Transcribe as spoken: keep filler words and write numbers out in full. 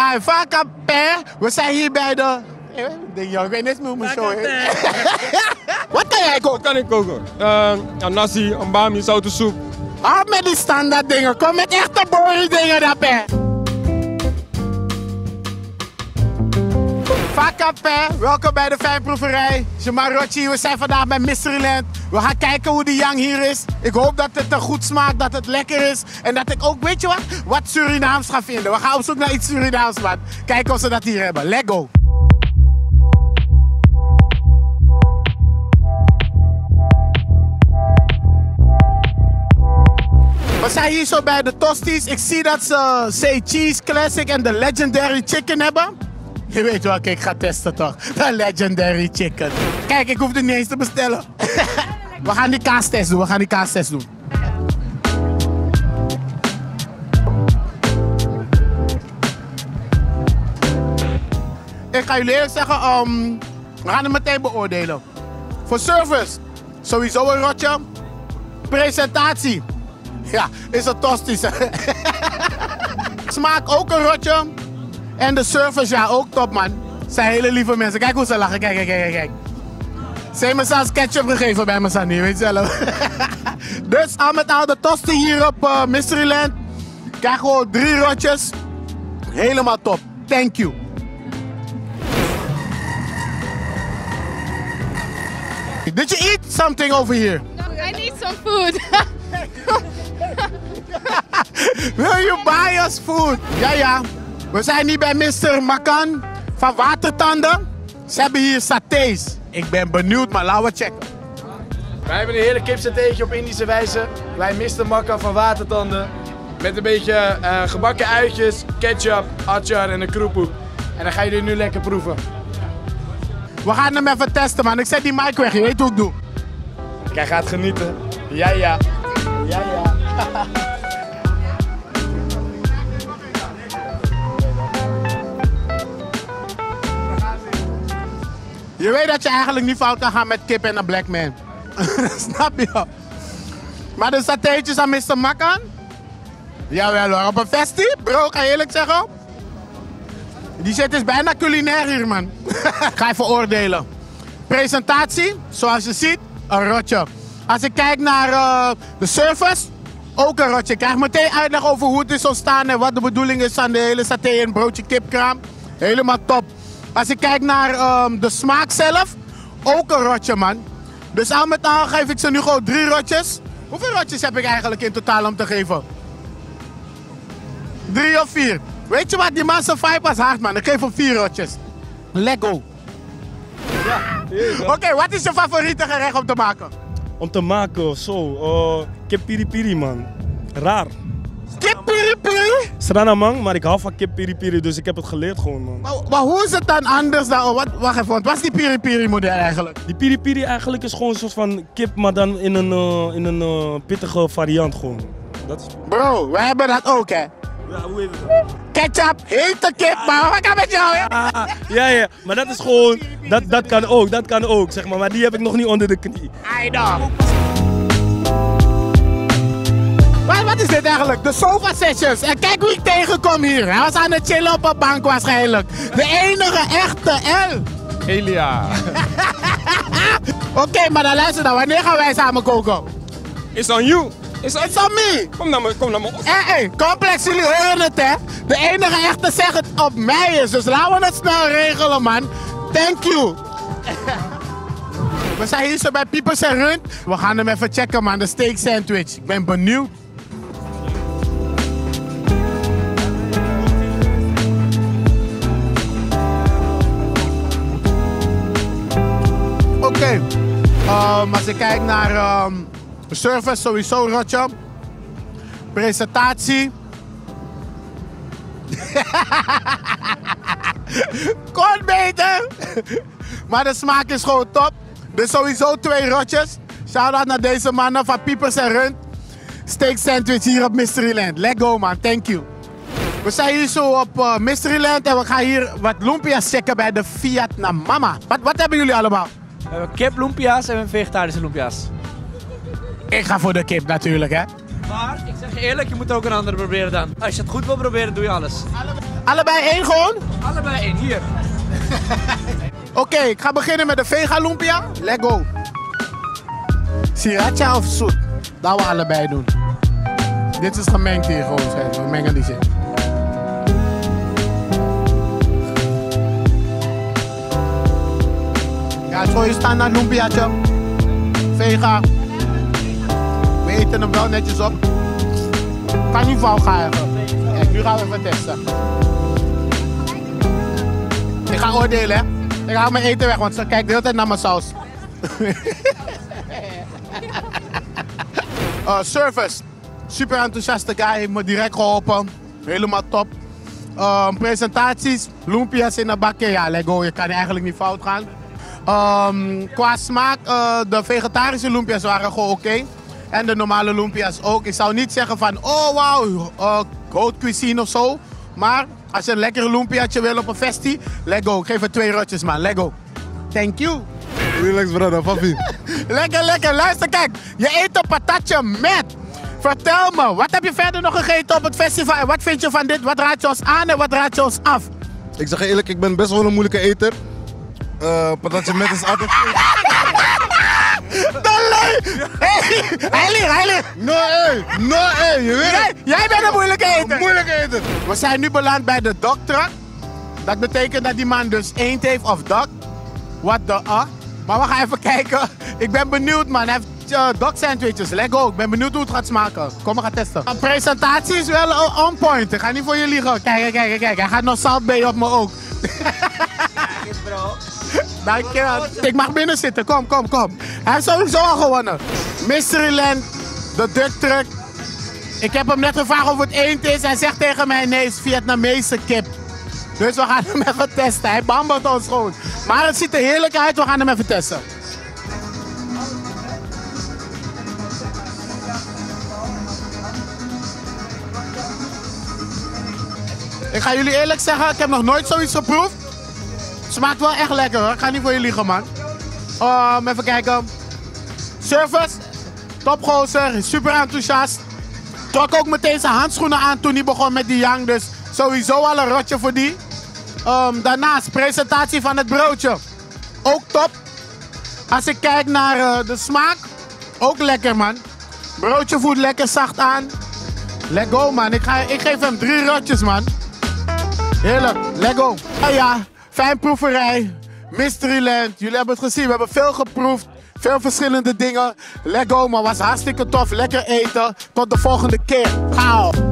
Hi, Fakaper. We zijn hier bij de... Ik weet niet eens meer hoe mijn show heet. Wat kan jij koken? Wat kan ik koken? Uh, een nasi, een bami, zoute soep. Ah, met die standaard dingen. Kom met echte boring dingen daarbij. Fakaper, welkom bij de Fijnproeverij. Je maar Rodje, we zijn vandaag bij Mysteryland. We gaan kijken hoe de yang hier is. Ik hoop dat het er goed smaakt, dat het lekker is. En dat ik ook, weet je wat, wat Surinaams ga vinden. We gaan op zoek naar iets Surinaams, man. Kijken of ze dat hier hebben. Let's go. We zijn hier zo bij de Tosties. Ik zie dat ze Say Cheese Classic en de Legendary Chicken hebben. Je weet welke ik ga testen toch? De Legendary Chicken. Kijk, ik hoef het niet eens te bestellen. We gaan die kaastest doen, we gaan die kaastest doen. Ik ga jullie eerlijk zeggen, um, we gaan het meteen beoordelen. Voor service, sowieso een Rodje. Presentatie, ja, is een Tosties. Smaak ook een Rodje. En de service, ja, ook top, man. Zijn hele lieve mensen. Kijk hoe ze lachen. Kijk, kijk, kijk, kijk. Ze hebben me zelfs ketchup gegeven bij me, Sandy. Weet je zelf. Dus al met al de tosti hier op uh, Mysteryland. Krijg gewoon drie rotjes. Helemaal top. Thank you. Did you eat something over here? No, I need some food. Will you buy us food? Ja, ja. We zijn hier bij mister Makan van Watertanden. Ze hebben hier satés. Ik ben benieuwd, maar laten we checken. Wij hebben een heerlijk kipsatéetje op Indische wijze. Wij mister Makan van Watertanden. Met een beetje uh, gebakken uitjes, ketchup, achar en een kroepoe. En dan gaan jullie nu lekker proeven. We gaan hem even testen, man. Ik zet die mic weg, je weet hoe ik doe. Jij gaat genieten. Ja, ja. Ja, ja. Je weet dat je eigenlijk niet fout kan gaan met kip en een black man. Snap je? Maar de satéetjes aan mister Makan? Jawel hoor, op een festi, bro, ga je eerlijk zeggen? Die shit is bijna culinair hier, man. Ga even oordelen. Presentatie, zoals je ziet, een Rodje. Als ik kijk naar uh, de service, ook een Rodje. Ik krijg meteen uitleg over hoe het is ontstaan en wat de bedoeling is van de hele saté en broodje kipkraam. Helemaal top. Als ik kijk naar um, de smaak zelf, ook een Rodje, man. Dus al met al geef ik ze nu gewoon drie Rodjes. Hoeveel Rodjes heb ik eigenlijk in totaal om te geven? Drie of vier. Weet je wat, die man zijn vibe was hard, man. Ik geef hem vier Rodjes. Let go. Ja, Oké, okay, wat is je favoriete gerecht om te maken? Om te maken, zo. Uh, kip piri piri, man. Raar. Kip piri piri? Sranamang, maar ik hou van kip piri piri, dus ik heb het geleerd gewoon, man. Maar, maar hoe is het dan anders dan... Wat, wacht even, wat is die piri piri model eigenlijk? Die piri piri eigenlijk is gewoon een soort van kip, maar dan in een, uh, in een uh, pittige variant gewoon. Dat is... Bro, wij hebben dat ook, hè? Ja, hoe heet het? Ketchup, hete kip, man. Wat kan met jou, hè? Ah, ja, ja, maar dat is gewoon... Dat, dat kan ook, dat kan ook, zeg maar. Maar die heb ik nog niet onder de knie. I know. Wat, wat is dit eigenlijk? De sofa sessions. En kijk hoe ik tegenkom hier. Hij was aan het chillen op een bank waarschijnlijk. De enige echte L. Elia. Oké, okay, maar dan luister dan. Wanneer gaan wij samen koken? It's on you. It's on, It's on me. Kom naar me, kom naar me. Hé, hey, hey, complex, jullie horen het, hè? De enige echte zegt het op mij is. Dus laten we het snel regelen, man. Thank you. We zijn hier zo bij Piepers en Rund. We gaan hem even checken, man. De steak sandwich. Ik ben benieuwd. Oké. Okay. Um, als ik kijk naar um, service, sowieso Rodje. Presentatie. Kon beter. Maar de smaak is gewoon top. Dus sowieso twee Rodjes. Shout-out naar deze mannen van Piepers en Rund. Steak sandwich hier op Mysteryland. Let's go, man. Thank you. We zijn hier zo op uh, Mysteryland en we gaan hier wat lumpia's checken bij de Vietnam Mama. Wat, wat hebben jullie allemaal? We hebben kip lumpia's en vegetarische lumpia's. Ik ga voor de kip natuurlijk, hè. Maar ik zeg je eerlijk, je moet ook een andere proberen dan. Als je het goed wil proberen, doe je alles. Allebei één gewoon? Allebei één, hier. Oké, okay, ik ga beginnen met de vega lumpia. Let's go. Sriracha of zoet? Dat we allebei doen. Dit is gemengd hier gewoon, schijt. We mengen die zin. Ja, het is gewoon je standaard lumpiaatje. Vega. We eten hem wel netjes op. Kan niet fout gaan. Kijk, nu gaan we even testen. Ik ga oordelen, hè. Ik haal mijn eten weg, want ze kijkt de hele tijd naar mijn saus. uh, service. Super enthousiaste guy, heeft me direct geholpen. Helemaal top. Uh, presentaties, lumpia's in de bakken. Ja, let's go, je kan eigenlijk niet fout gaan. Um, qua smaak, uh, de vegetarische lumpia's waren gewoon oké. Okay. En de normale lumpia's ook. Ik zou niet zeggen van, oh wauw, uh, haute cuisine of zo. Maar als je een lekkere lumpiaatje wil op een festi, let's go. Ik geef er twee rotjes, man. Let's go. Thank you. Relax, brother. Papi. Lekker, lekker. Luister, kijk. Je eet een patatje met. Vertel me, wat heb je verder nog gegeten op het festival? En wat vind je van dit? Wat raad je ons aan en wat raad je ons af? Ik zeg je eerlijk, ik ben best wel een moeilijke eter. Uh, patatje met is altijd... Hey, hij ligt, hij ligt. No, hey. No, hey. Je weet jij, jij bent een moeilijke eter. Een moeilijke eter. We zijn nu beland bij de Foodtruck. Dat betekent dat die man dus eend heeft of duck. What the uh. Maar we gaan even kijken. Ik ben benieuwd, man. Hij heeft uh, duck sandwiches. Let's go. Ik ben benieuwd hoe het gaat smaken. Kom, we gaan testen. De presentatie is wel on point. Ik ga niet voor je liegen. Kijk, kijk, kijk. Hij gaat nog Salt Bay op me ook. Dankjewel. Ik mag binnen zitten. Kom, kom, kom. Hij heeft sowieso al gewonnen. Mysteryland, de Foodtruck. Ik heb hem net gevraagd of het eend is. Hij zegt tegen mij, nee, het is Vietnamese kip. Dus we gaan hem even testen. Hij bambelt ons gewoon. Maar het ziet er heerlijk uit. We gaan hem even testen. Ik ga jullie eerlijk zeggen, ik heb nog nooit zoiets geproefd. Het smaakt wel echt lekker hoor. Ik ga niet voor je liegen, man. Um, even kijken. Service. Topgozer. Super enthousiast. Trok ook meteen zijn handschoenen aan toen hij begon met die yang. Dus sowieso al een rotje voor die. Um, daarnaast presentatie van het broodje. Ook top. Als ik kijk naar uh, de smaak. Ook lekker, man. Broodje voelt lekker zacht aan. Let go, man. Ik, ga, ik geef hem drie rotjes, man. Heerlijk. Let go. Ah ja. Fijnproeverij, Mysteryland. Jullie hebben het gezien, we hebben veel geproefd. Veel verschillende dingen. Let go, man. Was hartstikke tof. Lekker eten. Tot de volgende keer. Ciao.